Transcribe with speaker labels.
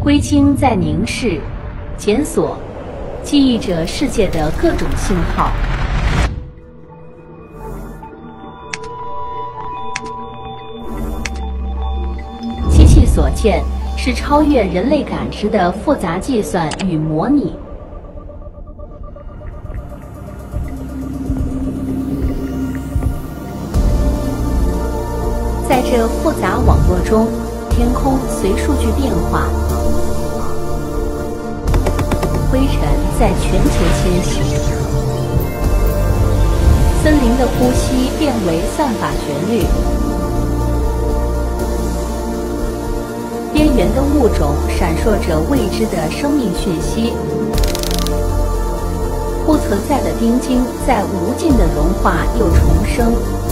Speaker 1: 硅晶在凝视、检索，记忆着世界的各种信号。机器所见是超越人类感知的复杂计算与模拟。在这复杂网络中，天空随数据变化，灰尘在全球迁徙，森林的呼吸变为散发旋律，边缘的物种闪烁着未知的生命讯息，不存在的丁晶在无尽的融化又重生。